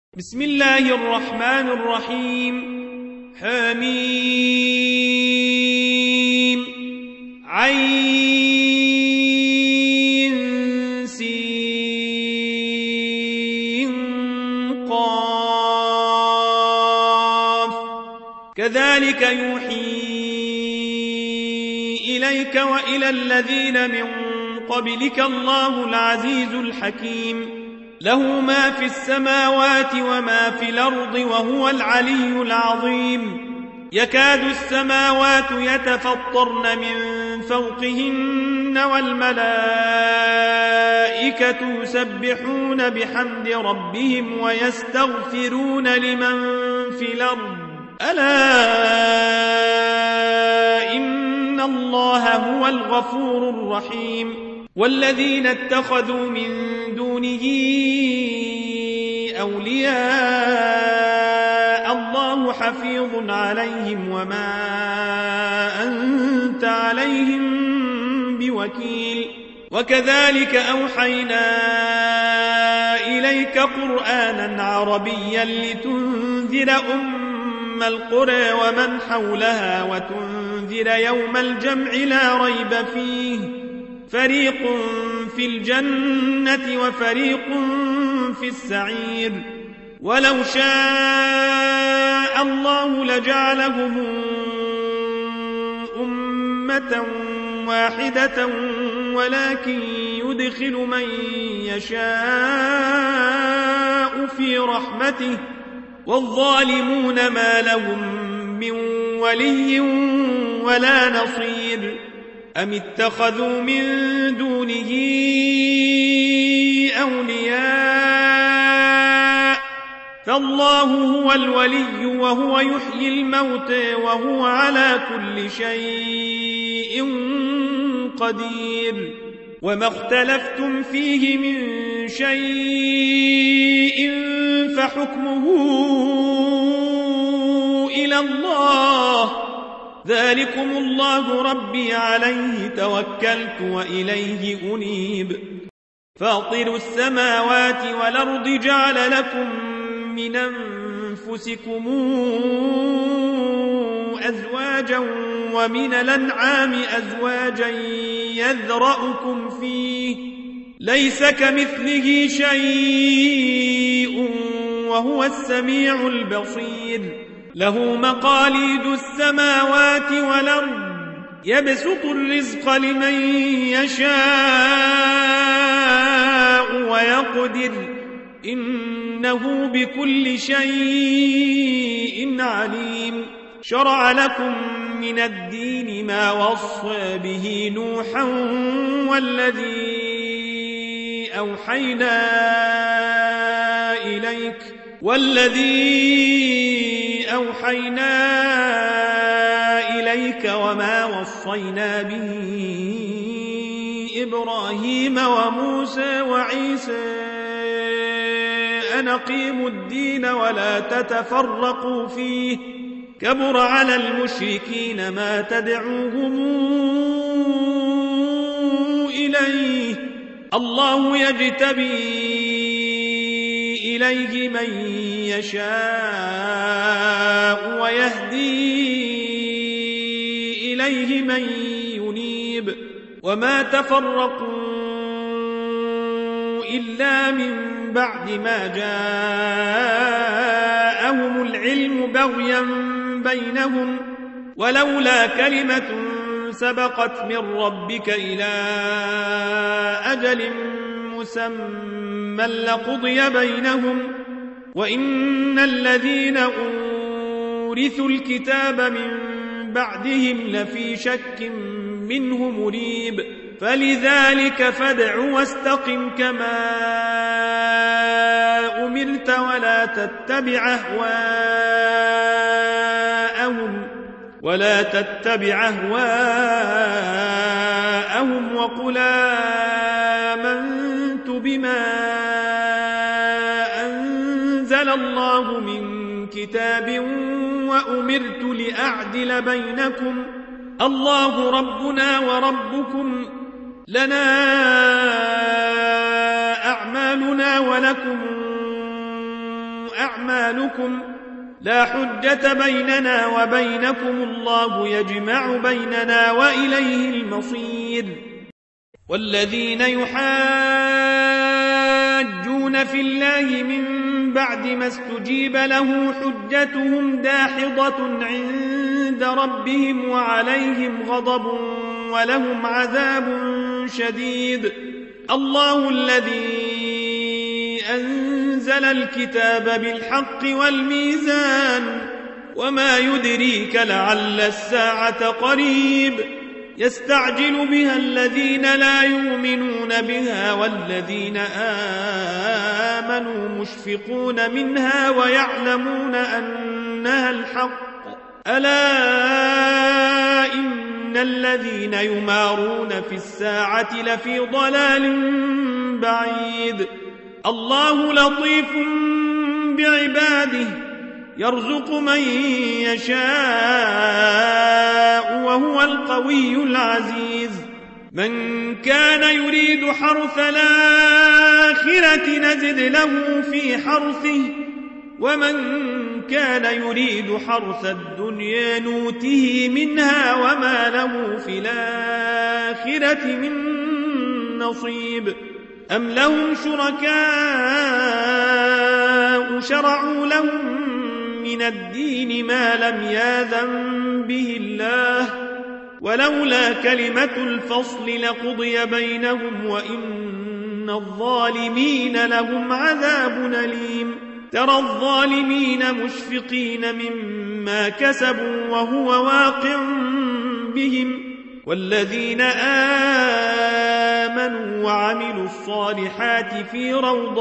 بسم الله الرحمن الرحيم. حميم عين سين قاف كذلك يوحي إليك وإلى الذين من قبلك الله العزيز الحكيم له ما في السماوات وما في الأرض وهو العلي العظيم يكاد السماوات يتفطرن من فوقهن والملائكة يسبحون بحمد ربهم ويستغفرون لمن في الأرض ألا إن الله هو الغفور الرحيم والذين اتخذوا من دونه أولياء الله حفيظ عليهم وما أنت عليهم بوكيل وكذلك أوحينا إليك قرآنا عربيا لتنذر أم القرى ومن حولها وتنذر يوم الجمع لا ريب فيه فريق في الجنة وفريق في السعير ولو شاء الله لجعلهم أمة واحدة ولكن يدخل من يشاء في رحمته والظالمون ما لهم من ولي ولا نصير أم اتخذوا من دونه أولياء فالله هو الولي وهو يحيي الموتى وهو على كل شيء قدير وما اختلفتم فيه من شيء فحكمه إلى الله ذلكم الله ربي عليه توكلت وإليه أنيب فاطر السماوات والأرض جعل لكم من أنفسكم أزواجا ومن الأنعام أزواجا يذرأكم فيه ليس كمثله شيء وهو السميع البصير له مقاليد السماوات والأرض يبسط الرزق لمن يشاء ويقدر إنه بكل شيء عليم شرع لكم من الدين ما وصى به نوحا والذي أوحينا إليك وما وصينا به إبراهيم وموسى وعيسى أن أقيموا الدين ولا تتفرقوا فيه كبر على المشركين ما تدعوهم إليه الله يجتبي إليه من يشاء ويهدي إليه من ينيب وما تفرقوا إلا من بعد ما جاءهم العلم بغيا بينهم ولولا كلمة سبقت من ربك إلى أجل مسمى لقضي بينهم وإن الذين أورثوا الكتاب من بعدهم لفي شك منه مريب فلذلك فادع واستقم كما أمرت ولا تتبع أهواءهم وقل آمنت بما أنزل الله من كتاب وأمرت لأعدل بينكم الله ربنا وربكم لنا أعمالنا ولكم أعمالكم لا حجة بيننا وبينكم الله يجمع بيننا وإليه المصير والذين يحاجون في الله من بعد ما استجيب له حجتهم داحضة عند ربهم وعليهم غضب ولهم عذاب شديد الله الذي أنزل الكتاب بالحق والميزان وما يدريك لعل الساعة قريب يستعجل بها الذين لا يؤمنون بها والذين آمنوا مشفقون منها ويعلمون أنها الحق ألا إن الذين يمارون في الساعة لفي ضلال بعيد الله لطيف بعباده يرزق من يشاء وهو القوي العزيز من كان يريد حرث الآخرة نزد له في حرثه ومن كان يريد حرث الدنيا نوته منها وما له في الآخرة من نصيب أم لهم شركاء شرعوا لهم من الدين ما لم يأذن به الله ولولا كلمة الفصل لقضي بينهم وإن الظالمين لهم عذاب أليم ترى الظالمين مشفقين مما كسبوا وهو واقع بهم والذين آمنوا وعملوا الصالحات في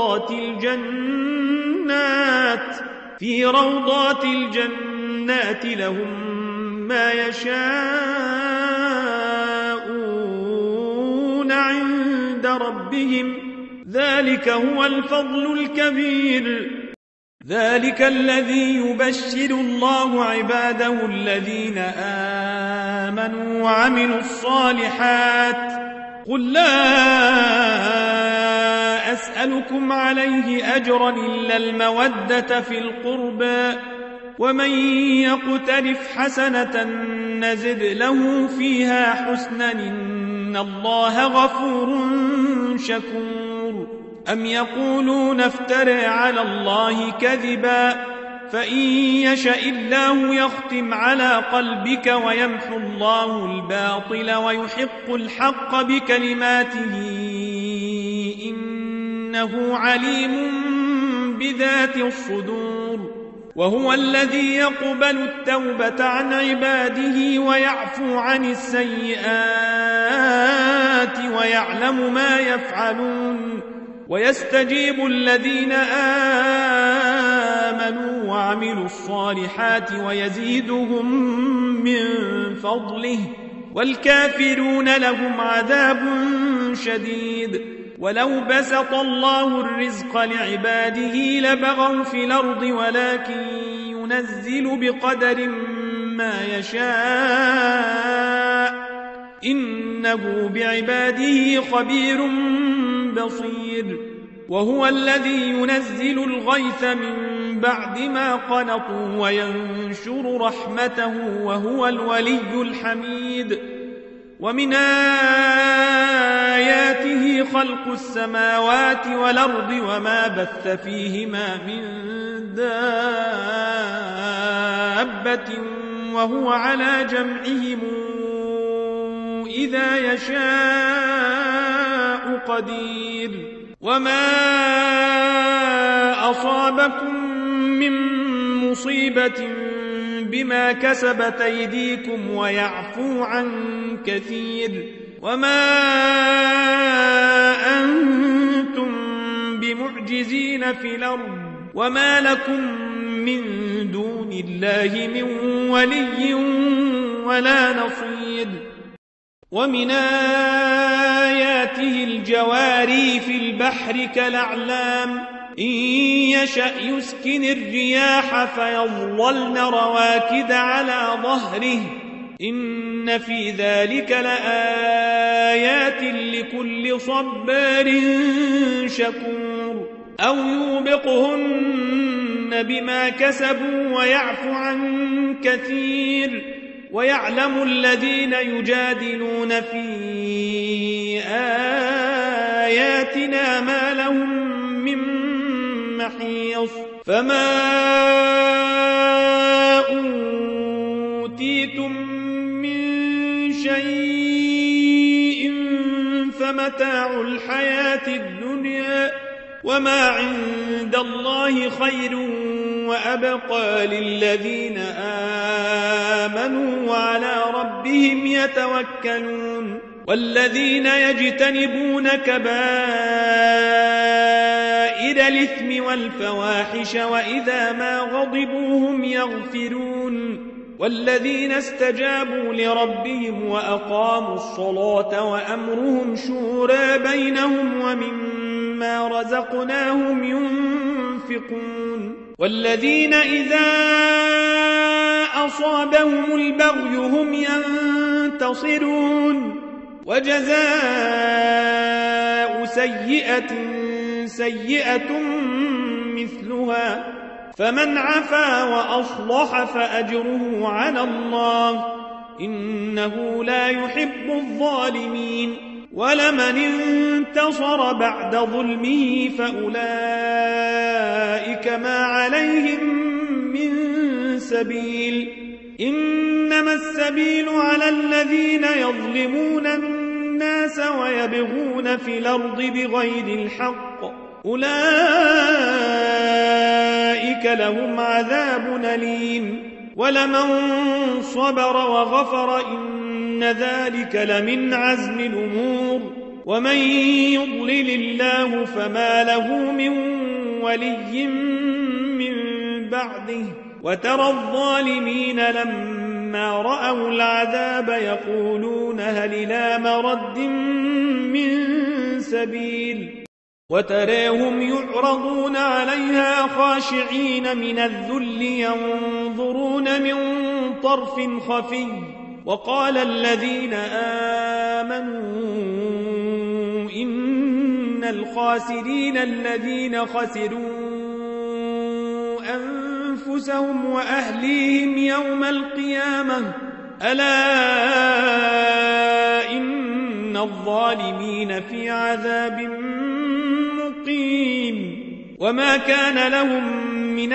روضات الجنات لهم ما يشاءون عند ربهم ذلك هو الفضل الكبير ذلك الذي يبشر الله عباده الذين آمنوا وعملوا الصالحات قل لا أسألكم عليه أجرا إلا المودة في القربى ومن يقترف حسنة نزد له فيها حسنا إن الله غفور شكور أم يقولون افترى على الله كذبا فإن يشاء الله يختم على قلبك ويمحو الله الباطل ويحق الحق بكلماته إنه عليم بذات الصدور وهو الذي يقبل التوبة عن عباده ويعفو عن السيئات ويعلم ما يفعلون ويستجيب الذين آمنوا وعملوا الصالحات ويزيدهم من فضله والكافرون لهم عذاب شديد ولو بسط الله الرزق لعباده لبغوا في الأرض ولكن ينزل بقدر ما يشاء إنه بعباده خبير بصير وهو الذي ينزل الغيث من بعد ما قنطوا وينشر رحمته وهو الولي الحميد ومن آياته خلق السماوات والأرض وما بث فيهما من دابة وهو على جمعهم إذا يشاء قدير وما أصابكم من مصيبة بما كسبت أيديكم ويعفو عن كثير وما أنتم بمعجزين في الأرض وما لكم من دون الله من ولي ولا نصير ومن آياته الجواري في البحر كالأعلام إن يشأ يسكن الرياح فيظللن رواكد على ظهره إن في ذلك لآيات لكل صبار شكور أو يوبقهن بما كسبوا ويعفو عن كثير ويعلم الذين يجادلون في آياتنا ما لهم من محيص فما أوتيتم من شيء فمتاع الحياة الدنيا وما عند الله خير وأبقى للذين آمنوا وعلى ربهم يتوكلون والذين يجتنبون كبائر الإثم والفواحش وإذا ما غضبوا هم يغفرون والذين استجابوا لربهم وأقاموا الصلاة وأمرهم شورى بينهم ومما رزقناهم ينفقون والذين إذا أصابهم البغي هم ينتصرون وجزاء سيئة سيئة مثلها فمن عفا وأصلح فأجره على الله إنه لا يحب الظالمين ولمن انتصر بعد ظلمه فأولئك ما عليهم من سبيل إنما السبيل على الذين يظلمون الناس ويبغون في الأرض بغير الحق أولئك لهم عذاب أليم ولمن صبر وغفر إن ذلك لمن عزم الأمور ومن يضلل الله فما له من ولي من بعده وترى الظالمين لما رأوا العذاب يقولون هل إلى مرد من سبيل وتراهم يعرضون عليها خاشعين من الذل ينظرون من طرف خفي وقال الذين آمنوا إن الخاسرين الذين خسروا أنفسهم وأهليهم يوم القيامة ألا إن الظالمين في عذاب مقيم وما كان لهم من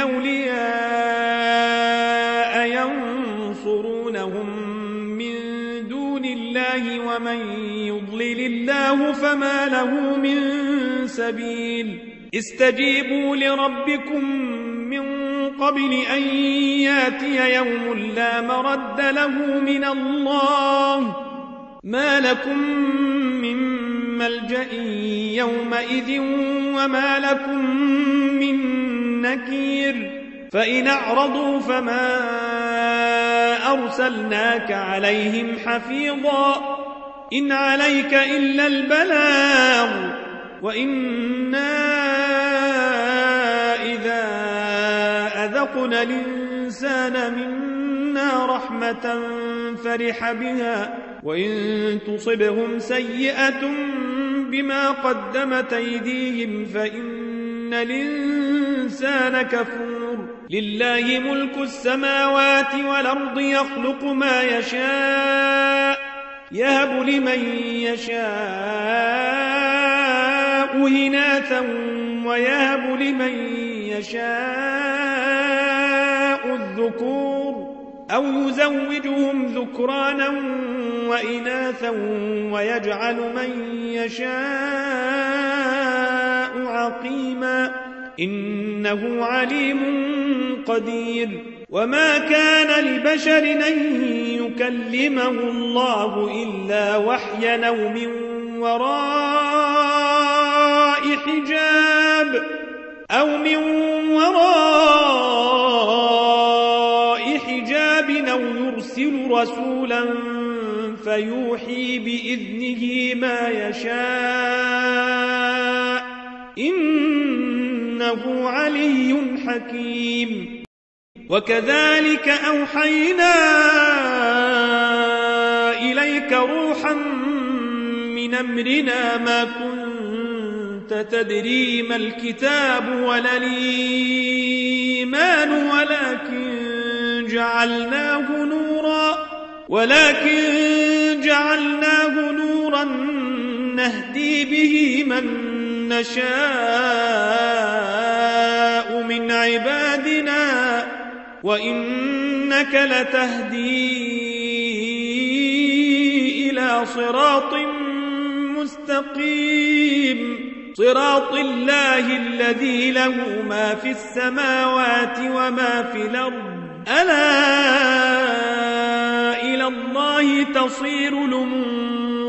أولياء ينصرونهم من دون الله ومن يضلل الله فما له من سبيل استجيبوا لربكم من قبل أن ياتي يوم لا مرد له من الله ما لكم من ملجأ يومئذ وما لكم من نكير فإن أعرضوا فما أرسلناك عليهم حفيظا إن عليك إلا البلاغ وإنا إذا أذقنا الإنسان منا رحمة فرح بها وإن تصبهم سيئة بما قدمت أيديهم فإن الإنسان كفور لله ملك السماوات والأرض يخلق ما يشاء يهب لمن يشاء إناثا ويهب لمن يشاء الذكور أو يزوجهم ذكرانا وإناثا ويجعل من يشاء عقيما إنه عليم قدير وما كان لبشر أن يكلمه الله إلا وحيا أو من وراء حجاب أو يرسل رسولا فيوحي بإذنه ما يشاء إنه علي حكيم وكذلك أوحينا إليك روحا من أمرنا ما كنت تدري ما الكتاب ولا الإيمان ولكن جعلناه نورا نهدي به من نشاء من عبادنا وإنك لتهدي إلى صراط مستقيم صراط الله الذي له ما في السماوات وما في الأرض ألا إلى الله تصير الأمور